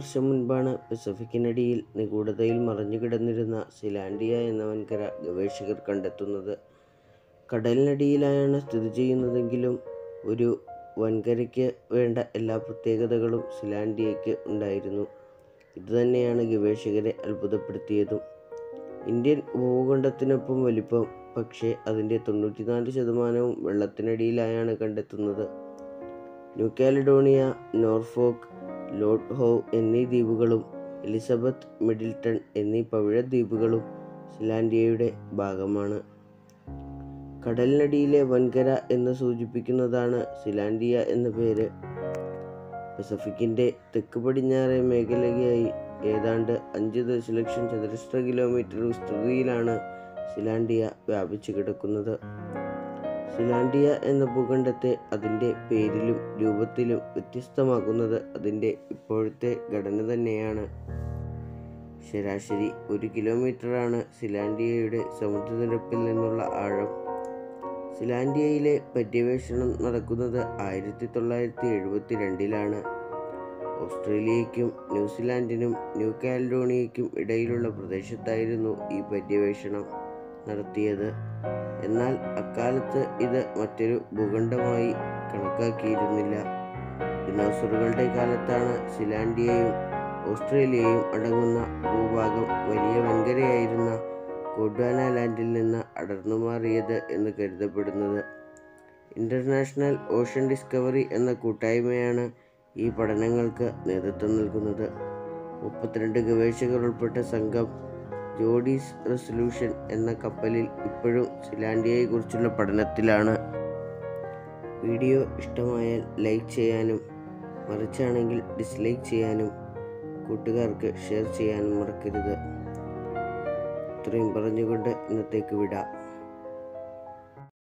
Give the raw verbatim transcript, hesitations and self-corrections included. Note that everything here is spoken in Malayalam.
വർഷം മുൻപാണ് പസഫിക്കിനടിയിൽ നിഗൂഢതയിൽ മറഞ്ഞുകിടന്നിരുന്ന സിലാൻഡിയ എന്ന വൻകര ഗവേഷകർ കണ്ടെത്തുന്നത്. കടലിനടിയിലായാണ് സ്ഥിതി ചെയ്യുന്നതെങ്കിലും ഒരു വൻകരയ്ക്ക് വേണ്ട എല്ലാ പ്രത്യേകതകളും സിലാൻഡിയയ്ക്ക് ഉണ്ടായിരുന്നു. ഇതുതന്നെയാണ് ഗവേഷകരെ അത്ഭുതപ്പെടുത്തിയതും. ഇന്ത്യൻ ഉപഭൂഖണ്ഡത്തിനൊപ്പം വലിപ്പം, പക്ഷേ അതിൻ്റെ തൊണ്ണൂറ്റിനാല് ശതമാനവും വെള്ളത്തിനടിയിലായാണ് കണ്ടെത്തുന്നത്. New Caledonia, Norfolk, Lord Howe എന്നീ ദ്വീപുകളും എലിസബത്ത്, മിഡിൽട്ടൺ എന്നീ പവിഴദ്വീപുകളും സിലാൻഡിയയുടെ ഭാഗമാണ്. കടലിനടിയിലെ വൻകര എന്ന് സൂചിപ്പിക്കുന്നതാണ് സിലാൻഡിയ എന്ന പേര്. പസഫിക്കിൻ്റെ തെക്ക് പടിഞ്ഞാറേ മേഖലയായി ഏതാണ്ട് അഞ്ച് ദശലക്ഷം ചതുരശ്ര കിലോമീറ്റർ വിസ്തൃതിയിലാണ് സിലാൻഡിയ വ്യാപിച്ചു കിടക്കുന്നത്. സിലാൻഡിയ എന്ന ഭൂഖണ്ഡത്തെ അതിൻ്റെ പേരിലും രൂപത്തിലും വ്യത്യസ്തമാക്കുന്നത് അതിൻ്റെ ഇപ്പോഴത്തെ ഘടന തന്നെയാണ്. ശരാശരി ഒരു കിലോമീറ്ററാണ് സിലാൻഡിയയുടെ സമുദ്രനിരപ്പിൽ നിന്നുള്ള ആഴം. സിലാൻഡിയയിലെ പര്യവേഷണം നടക്കുന്നത് ആയിരത്തി തൊള്ളായിരത്തി എഴുപത്തി രണ്ടിലാണ്. ഓസ്ട്രേലിയയ്ക്കും ന്യൂസിലാൻഡിനും ന്യൂ കാലിഡോണിയയ്ക്കും ഇടയിലുള്ള പ്രദേശത്തായിരുന്നു ഈ പര്യവേഷണം നടത്തിയത്. എന്നാൽ അക്കാലത്ത് ഇത് മറ്റൊരു ഭൂഖണ്ഡമായി കണക്കാക്കിയിരുന്നില്ല. ദിനോസറുകളുടെ കാലത്താണ് സിലാൻഡിയയും ഓസ്ട്രേലിയയും അടങ്ങുന്ന ഭൂഭാഗം വലിയ വൻകരയായിരുന്ന ഗോണ്ട്വാന ലാൻഡിൽ നിന്ന് അടർന്നുമാറിയത് എന്ന് കരുതപ്പെടുന്നത്. ഇൻ്റർനാഷണൽ ഓഷൻ ഡിസ്കവറി എന്ന കൂട്ടായ്മയാണ് ഈ പഠനങ്ങൾക്ക് നേതൃത്വം നൽകുന്നത്. മുപ്പത്തിരണ്ട് ഗവേഷകർ ഉൾപ്പെട്ട സംഘം ജോഡീസ് റെസല്യൂഷൻ എന്ന കപ്പലിൽ ഇപ്പോഴും സിലാൻഡിയയെക്കുറിച്ചുള്ള പഠനത്തിലാണ്. വീഡിയോ ഇഷ്ടമായാൽ ലൈക്ക് ചെയ്യാനും മറിച്ചാണെങ്കിൽ ഡിസ്ലൈക്ക് ചെയ്യാനും കൂട്ടുകാർക്ക് ഷെയർ ചെയ്യാനും മറക്കരുത്. ഇത്രയും പറഞ്ഞുകൊണ്ട് ഇന്നത്തേക്ക് വിടാം.